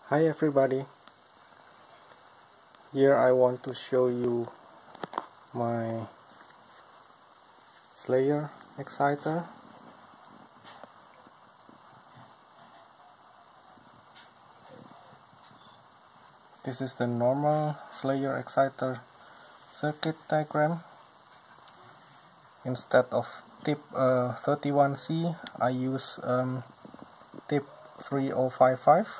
Hi everybody, here I want to show you my Slayer exciter. This is the normal Slayer exciter circuit diagram. Instead of tip 31C, I use tip 3055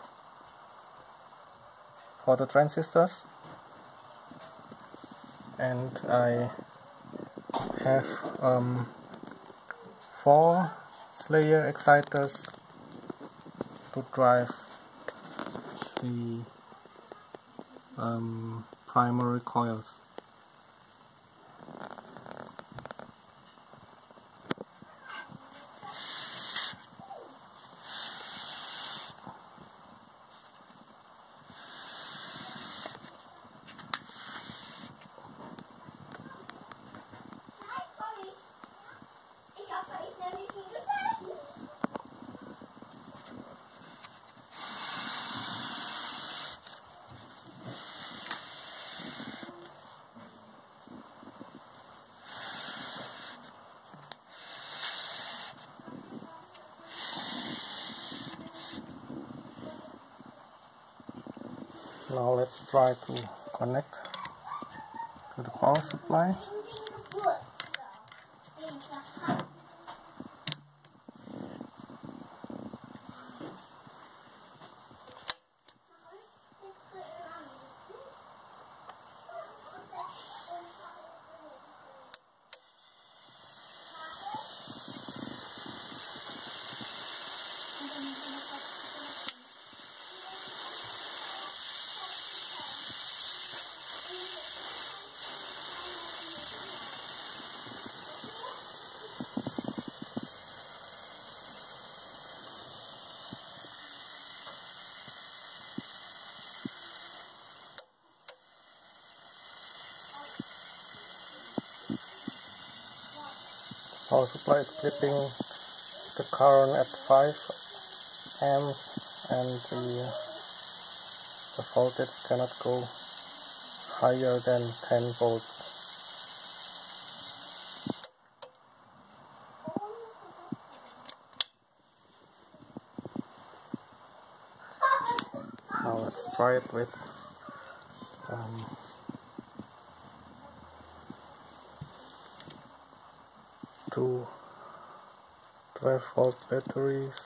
for the transistors, and I have 4 Slayer exciters to drive the primary coils. Now let's try to connect to the power supply. Power supply is clipping the current at 5 amps, and the voltage cannot go higher than 10 volts. Now let's try it with 2 12-volt batteries.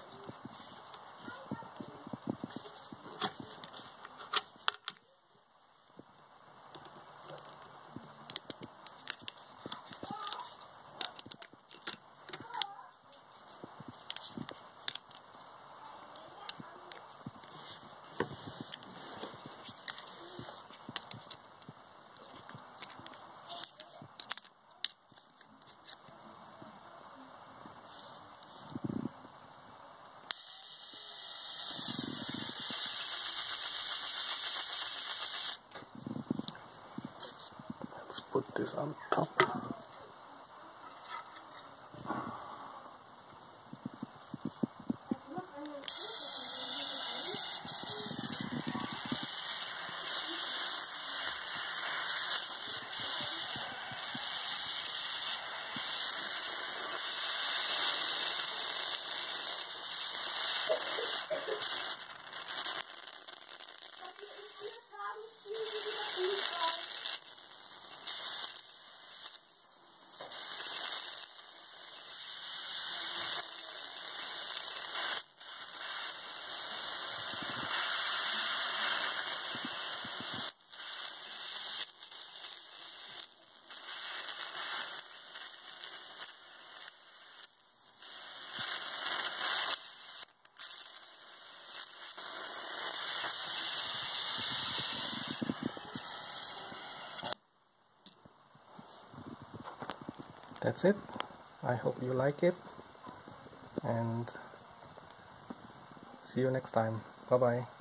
Put this on top. That's it. I hope you like it, and see you next time. Bye bye.